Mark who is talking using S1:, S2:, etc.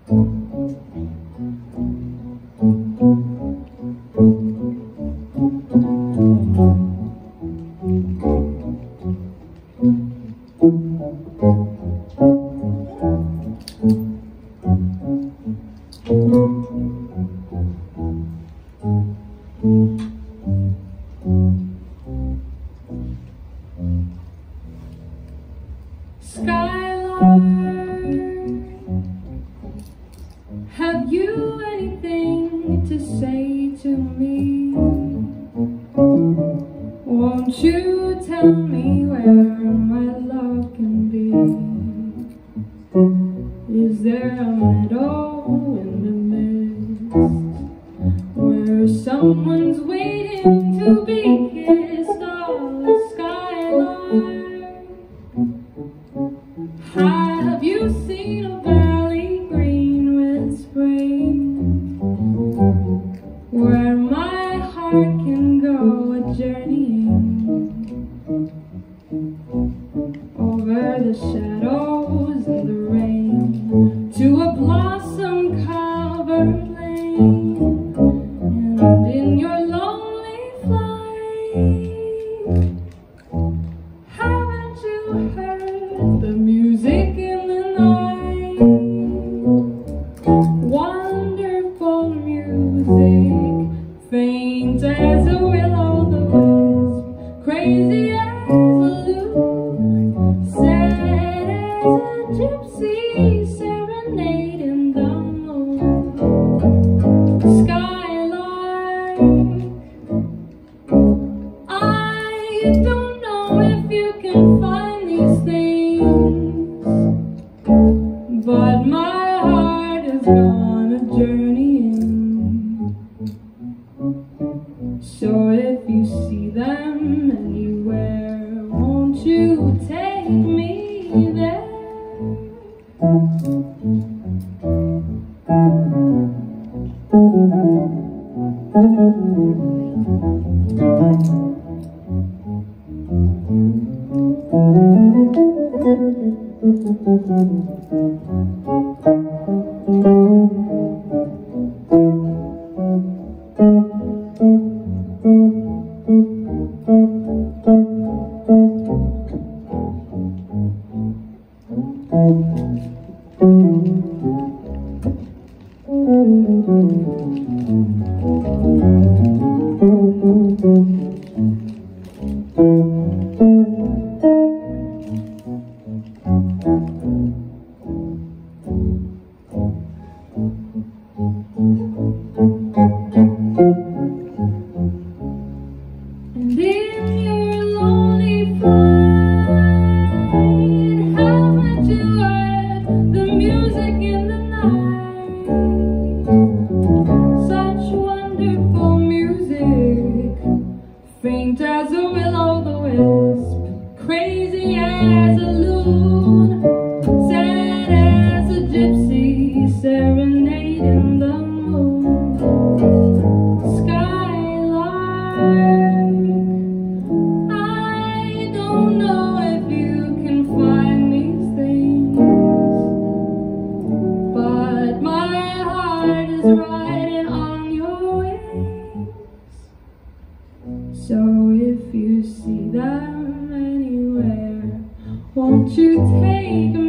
S1: Skylark, have you anything to say to me? Won't you tell me where my love can be? Is there a meadow in the mist where someone's waiting to be kissed? Oh, Skylark, have you seen a valley green with spring, where my heart can go a-journeying over the shadows and the rain to a blossom-covered lane? And in your lonely flight, haven't you heard the music in the night? Wonderful music, faint as a will-o'-the-wisp, crazy as a loon, sad as a gypsy serenading the moon. Skylark, I don't know if you can find these things, but my heart is gone a-journeying. So if you see them anywhere, won't you take me there? And in your lonely flight, haven't you heard the music in the night? Such wonderful music, faint as a will-o'-the-wisp, crazy as a loon, sad as a gypsy serenading the moon. Skylark, I don't know if you can find these things, but my heart is riding on your wings. So if you see them anywhere, won't you take me